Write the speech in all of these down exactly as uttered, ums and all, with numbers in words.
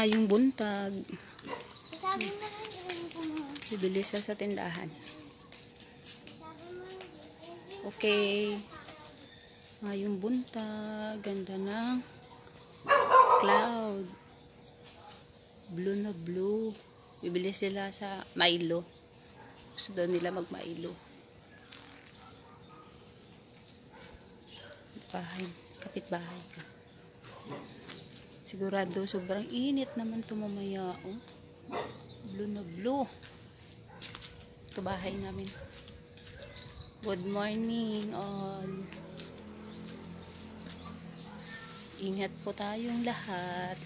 Ngayong buntag. Bibili siya sa tindahan. Okay. Ngayong buntag. Ganda ng cloud. Blue na blue. Bibili sila sa Milo. Gusto daw nila mag-Milo. Bahay. Kapit-bahay ka. Sigurado sobrang init naman ito mamaya. Oh. Blue na blue. Ito bahay namin. Good morning all. Ingat po tayong lahat.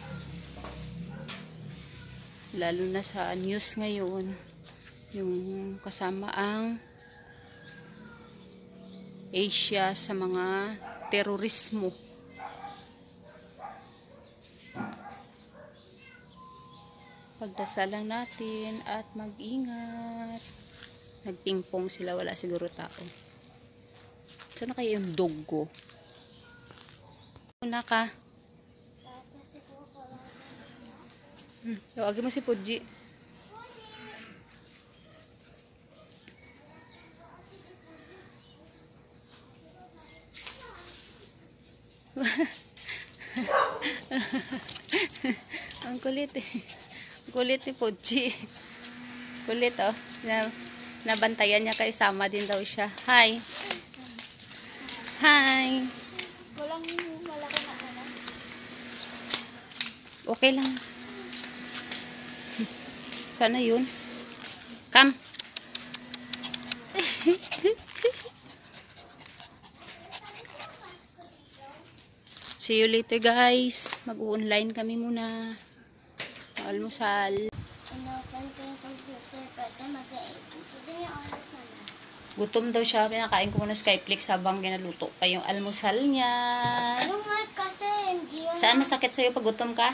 Lalo na sa news ngayon. Yung kasama ang Asia sa mga terorismo. Pagdasal lang natin at mag-ingat. Nagpingpong sila, wala siguro tao. Saan na kaya yung dog ko? Una ka. Hmm, tawagin mo si Puji. Ang kulit eh. Kulit ni Puji. Kulit oh. Na, nabantayan niya kay sama din daw siya. Hi. Hi. Walang malaki na ano. Okay lang. Sana yun. Come. See you later guys. Mag-online kami muna. Almusal. Inopen ko yung computer kasi mag-e-edit. Ito yung oras na na. Gutom daw siya. Pinakain ko muna Skyflix habang ginaluto pa yung almusal niya. Yung mic kasi hindi yun. Saan masakit sa'yo pag gutom ka?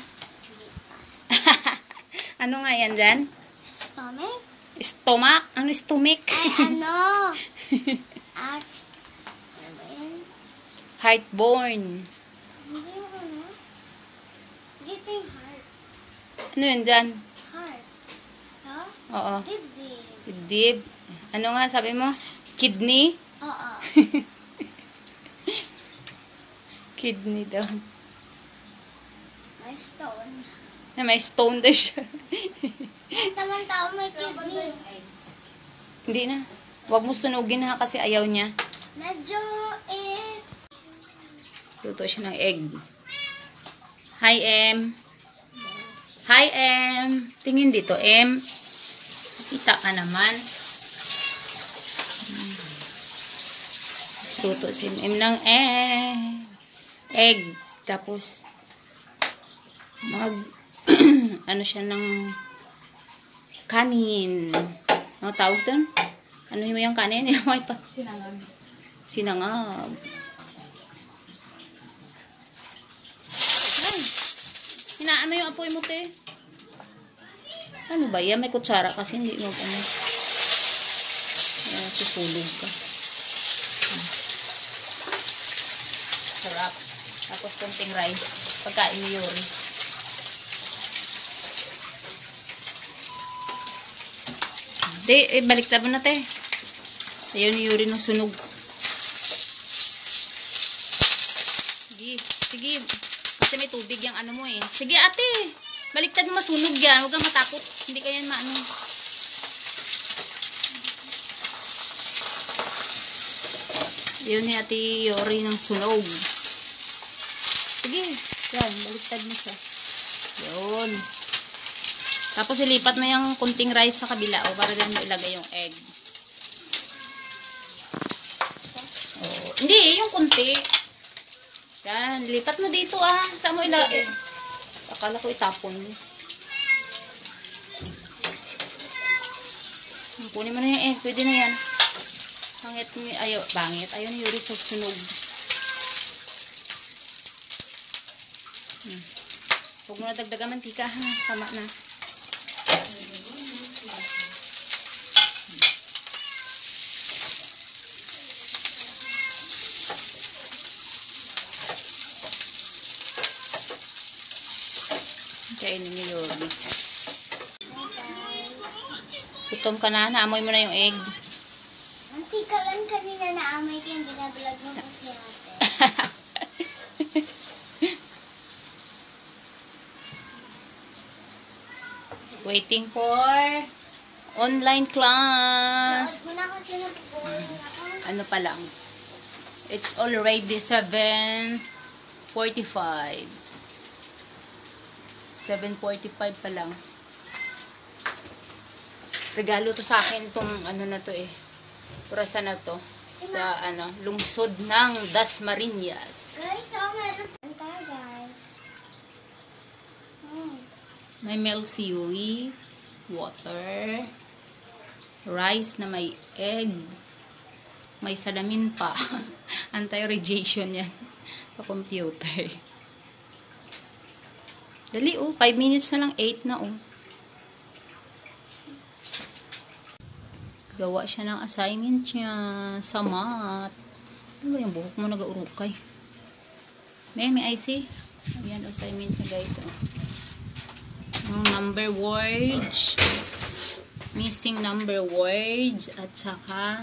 Ano nga yan dyan? Stomach? Stomach? Ano stomach? Ay ano? At, ano ba yun? Heartburn. Hindi yung ano? Dito yung heart. Ano yun dyan? Heart. Ito? Oo. Dibdib. Dibdib. Ano nga sabi mo? Kidney? Oo. Kidney daw. May stone. Na may stone daw siya. Naman tao may kidney. Hindi na. Huwag mo sunugin ha kasi ayaw niya. Medyo eh. Luto siya ng egg. Hi, Em. Hi, Em. Tingin dito, Em. Kita ka naman. Luto si Em ng egg. Egg. Tapos, mag, ano siya ng kanin. Ano tawag doon? Ano mo yung kanin? Sinangag. Sinangag. Ay, hinaan mo yung apoy mo, te. Ano ba yan? May kutsara kasi hindi mo ano. Ayan, susulog ka. Sarap. Tapos konting rice. Pagkain ni Yuri. Di, eh, baliktad mo na, te. Ayaw ni Yuri ng sunog. Sige, sige. Kasi may tubig yung ano mo eh. Sige, ate. Baliktad mo, masunog yan. Huwag kang matakot. Hindi ka yan maano. Ayaw ni ate Yuri ng sunog. Sige. Yan, baliktad mo siya. Yun. Tapos ilipat mo yung kunting rice sa kabila o para din mo ilagay yung egg. Oh, hindi, yung kunti. Yan, lipat mo dito ah. Saan mo ilagay? Akala ko itapon mo. Kunin mo na yung egg. Pwede na yan. Bangit ni, ayaw, bangit. Ayaw ni Yuri sa sunog. Hmm. Huwag mo na dagdagan mantika ha. Tama na. Kain Gutom ka na. Naamoy mo na yung egg. Antika lang kanina naamoy ko yung binablog mo kasi ate. Waiting for online class. Nood mo na kasi napag-uwi ako. Ano pa lang? It's already seven forty-five. seven forty-five pa lang. Regalo to sa akin itong ano na to eh. Purasa na to. Sa ano, lungsod ng Dasmariñas. Guys, oh, meron tayo guys. Hmm. May milk series, water, rice na may egg, may salamin pa. Anti-radiation yan sa computer. Dali oh, five minutes na lang, eight na oh. Gawa siya ng assignment niya sa math. Ano ba yung buhok mo nag-urukay? May, may I C? Ayan, assignment niya guys oh. Yung number words, missing number words, at saka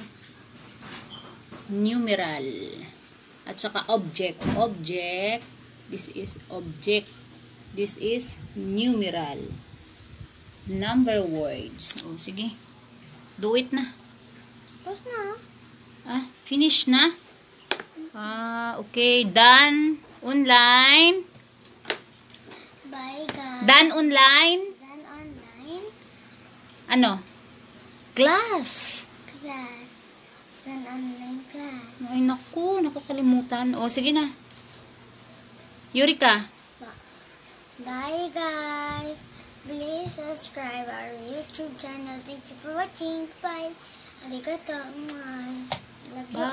numeral, at saka object. Object, this is object, this is numeral. Number words. O, sige. Do it na. Tapos na. Ah, finish na? Ah, okay. Done. Online. Bye guys. Done online. Done online. Ano? Class. Class. Done online class. Ay, naku. Nakakalimutan. O, sige na. Yurika. Bye guys. Please subscribe our YouTube channel. Thank you for watching. Bye. Arigato. Mwah. Love you.